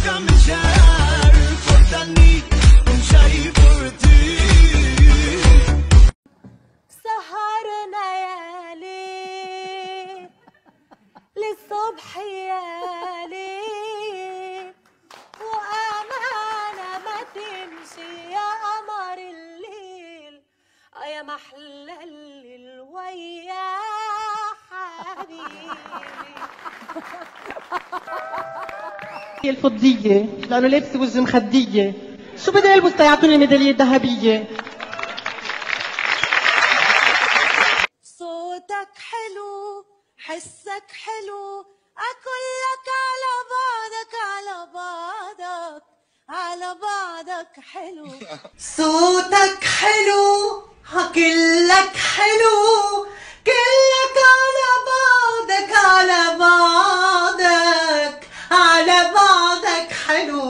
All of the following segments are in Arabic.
سهرنا يا ليل للصبح يا ليل، وأمانة ما تمشي يا قمر الليل، يا محلى الليل ويا حبيبي. الفضية لأنه لابسة وجه مخدية، شو بدي ألبس تيعطوني الميدالية الذهبية؟ صوتك حلو، حسك حلو، أكلك على بعضك على بعضك على بعضك حلو. صوتك حلو، كلك حلو، كلك على بعضك على بعضك على بعضك حلو.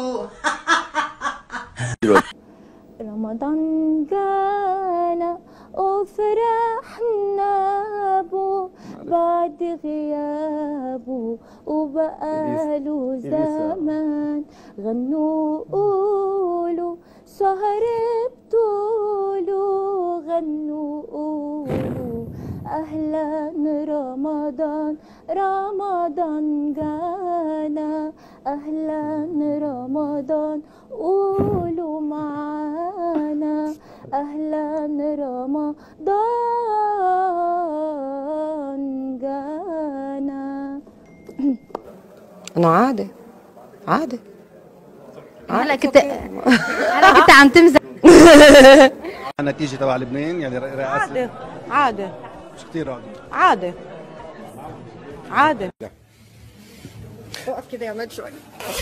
رمضان جانا وفرحنا بو بعد غيابه وبقاله زمان، غنوا قولوا شهر بطوله، غنوا قولوا أهلا رمضان، رمضان جانا أهلا رمضان، قولوا معانا أهلا رمضان جانا. أنا عادي هلا كنت عم تمزح. النتيجة تبع لبنان يعني رئاسة عادي مش كثير عادي. عادي وقف كده يا عماد شوي.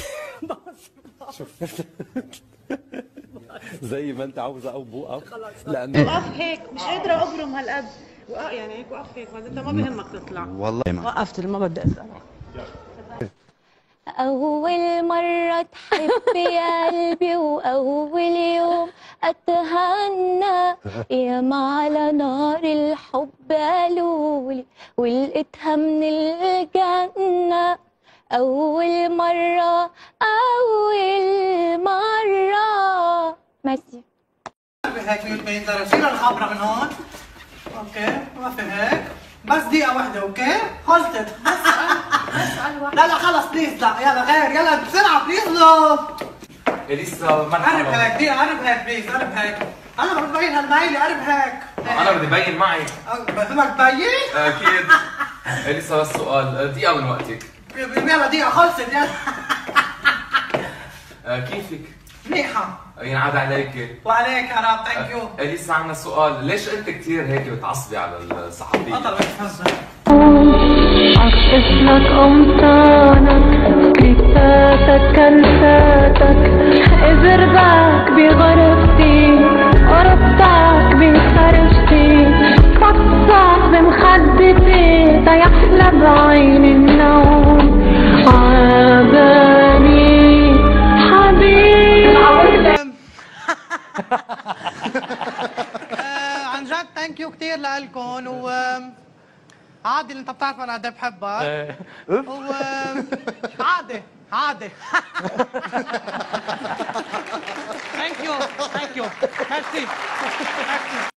زي ما انت عاوزة او بوقف لانه وقف هيك مش قادره ابرم هالقد، يعني هيك وقف هيك، بعد انت ما بيهمك تطلع. والله وقفت ما بدي اسال. أول مرة تحب يا قلبي وأول يوم أتهنى، ياما على نار الحب قالولي ولقيتها من الجنة. أول مرة ماشي. هيك بينزل شيل الخبرة من هون. اوكي وقفي هيك بس دقيقة واحدة. اوكي خلصت. لا خلص بليز، لا يلا غير، يلا بسرعة بليز. لسه ما قرب هيك دقيقة، قرب هيك بليز، قرب هيك. أنا بدي ببين هالميلة، قرب هيك. أنا بدي بين معي. بدك تبين؟ أكيد. لسه بس سؤال، دقيقة من وقتك. يلا دقيقة خلصت يلا. كيفك؟ منيحة. ينعاد عليك. وعليك يا رب، ثانك يو. لسه عندنا سؤال، ليش أنت كثير هيك بتعصبي على الصحفيين؟ بطل بتهزر. عكس لك قمصانك كفاتك كنفاتك، إذا رجعك بغرفتي وربطك بخرجتي، صفصح بمخدتي تيحلى بعين النوم، عابالي حبيبي. عن جد ثانك يو كثير لكم. عادي انت بتعرف انا قد ايه بحبك. عادي ثانك يو ميرسي.